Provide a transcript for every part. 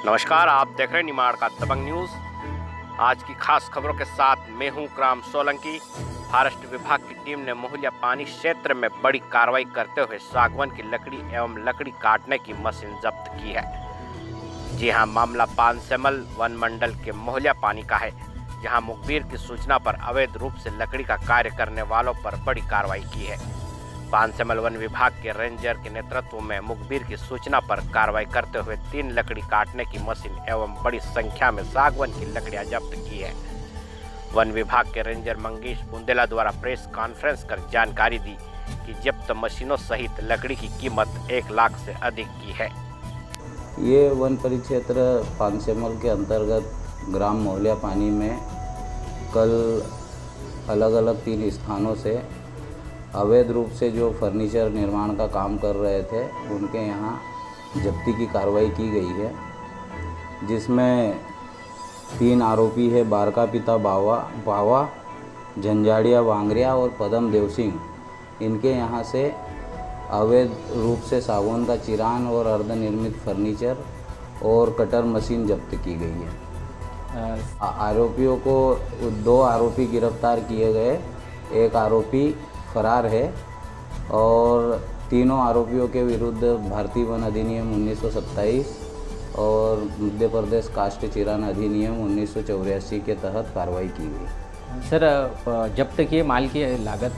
नमस्कार, आप देख रहे हैं निमाड़ का दबंग न्यूज। आज की खास खबरों के साथ मैं हूं ग्राम सोलंकी। फॉरेस्ट विभाग की टीम ने मोहलिया पानी क्षेत्र में बड़ी कार्रवाई करते हुए सागवान की लकड़ी एवं लकड़ी काटने की मशीन जब्त की है। जी हां, मामला पानसेमल वन मंडल के मोहलिया पानी का है, जहां मुखबिर की सूचना पर अवैध रूप से लकड़ी का कार्य करने वालों पर बड़ी कार्रवाई की है। पानसेमल वन विभाग के रेंजर के नेतृत्व में मुखबिर की सूचना पर कार्रवाई करते हुए 3 लकड़ी काटने की मशीन एवं बड़ी संख्या में सागवान की लकड़ियां जब्त की है। वन विभाग के रेंजर मंगेश बुंदेला द्वारा प्रेस कॉन्फ्रेंस कर जानकारी दी कि जब्त मशीनों सहित लकड़ी की कीमत 1 लाख से अधिक की है। ये वन परिक्षेत्र पानसेमल के अंतर्गत ग्राम मोहलिया पानी में कल अलग अलग 3 स्थानों से अवैध रूप से जो फर्नीचर निर्माण का काम कर रहे थे उनके यहाँ जब्ती की कार्रवाई की गई है, जिसमें 3 आरोपी है बारका पिता बावा, झंझाड़िया वांगरिया और पदम देव सिंह। इनके यहाँ से अवैध रूप से सागवान का चिरान और अर्धनिर्मित फर्नीचर और कटर मशीन जब्त की गई है। आरोपियों को 2 आरोपी गिरफ्तार किए गए, 1 आरोपी फरार है और तीनों आरोपियों के विरुद्ध भारतीय वन अधिनियम 1927 और मध्य प्रदेश काष्ठ चिरान अधिनियम 1984 के तहत कार्रवाई की गई। सर, जब्त किए माल की लागत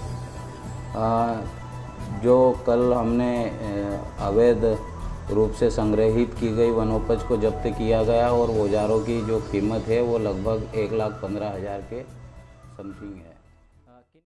जो कल हमने अवैध रूप से संग्रहित की गई वनोपज को जब्त किया गया और औजारों की जो कीमत है वो लगभग 1,15,000 के समथिंग है।